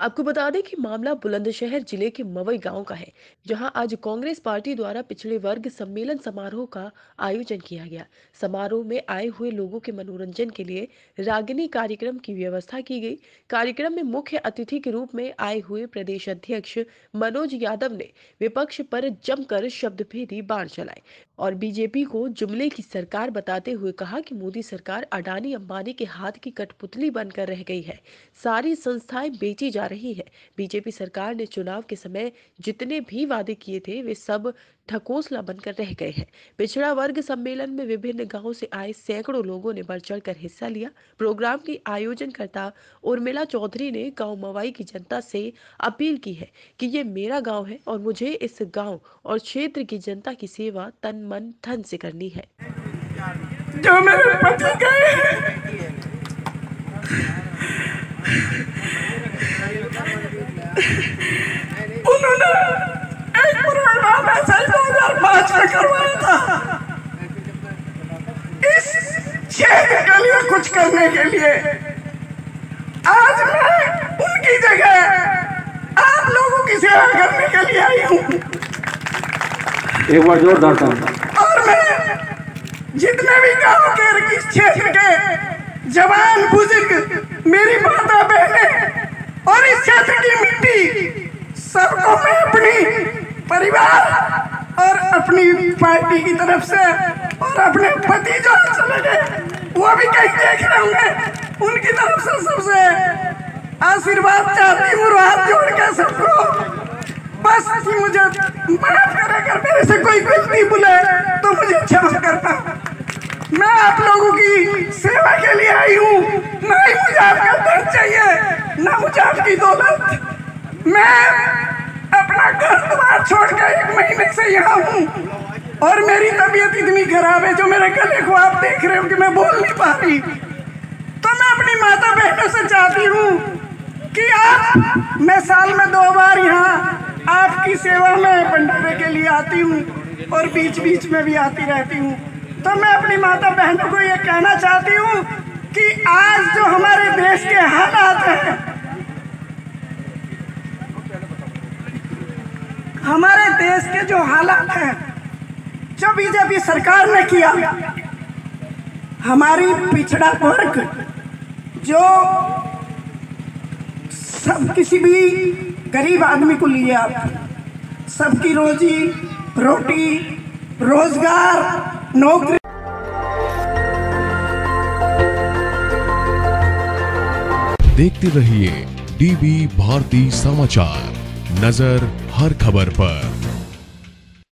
आपको बता दें कि मामला बुलंदशहर जिले के मवई गांव का है, जहां आज कांग्रेस पार्टी द्वारा पिछड़े वर्ग सम्मेलन समारोह का आयोजन किया गया। समारोह में आए हुए लोगों के मनोरंजन के लिए रागिनी कार्यक्रम की व्यवस्था की गई। कार्यक्रम में मुख्य अतिथि के रूप में आए हुए प्रदेश अध्यक्ष मनोज यादव ने विपक्ष पर जमकर शब्दभेदी बाण चलाए और बीजेपी को जुमले की सरकार बताते हुए कहा कि मोदी सरकार अडानी अंबानी के हाथ की कठपुतली बनकर रह गई है। सारी संस्थाएं बेची जा रही है। बीजेपी सरकार ने चुनाव के समय जितने भी वादे किए थे वे सब ढकोसला बनकर रह गए हैं। पिछड़ा वर्ग सम्मेलन में विभिन्न गांवों से आए सैकड़ों लोगों ने बढ़ चढ़कर हिस्सा लिया। प्रोग्राम की आयोजनकर्ता उर्मिला चौधरी ने गांव मवाई की जनता से अपील की है कि ये मेरा गांव है और मुझे इस गांव और क्षेत्र की जनता की सेवा तन मन धन से करनी है। जो मेरे पति गए उन्होंने एक प्रोग्राम ऐसा 2005 में करवाया था इस क्षेत्र के लिए कुछ करने के लिए। आज मैं उनकी जगह आप लोगों की सेवा करने के लिए आई हूँ। एक बार जोरदार ताली। और मैं जितने भी गांव के इस क्षेत्र के जवान बुजुर्ग, मेरी माता बहनें और इस क्षेत्र की मिट्टी, सबको मैं अपनी परिवार और अपनी पार्टी की तरफ से और अपने पति जो चले गए वो भी कहीं देख रहे होंगे, उनकी तरफ से सबसे आशीर्वाद चाहती हूँ हाथ जोड़ के सबको। बस मुझे माफ करें, अगर मेरे से कोई गलती भूले तो मुझे क्षमा करना। मैं आप लोगों की सेवा के लिए आई हूँ, ना ही मुझे आपका धन चाहिए, ना मुझे आपकी दौलत। मैं अपना घर द्वार छोड़कर 1 महीने से यहाँ हूँ और मेरी तबीयत इतनी खराब है, जो मेरे गले को आप देख रहे हो कि मैं बोल नहीं पा रही। तो मैं अपनी माता बहनों से चाहती हूँ कि आप, मैं साल में 2 बार यहाँ आपकी सेवा में भंडारे के लिए आती हूँ और बीच बीच में भी आती रहती हूँ। तो मैं अपनी माता बहनों को ये कहना चाहती हूँ कि आज जो हमारे देश के हालात हैं, हमारे देश के जो हालात हैं, जो बीजेपी सरकार ने किया, हमारी पिछड़ा वर्ग जो सब किसी भी गरीब आदमी को लिए आप सबकी रोजी रोटी, रोजगार, नौकरी। देखते रहिए डीबी भारती समाचार, नजर हर खबर पर।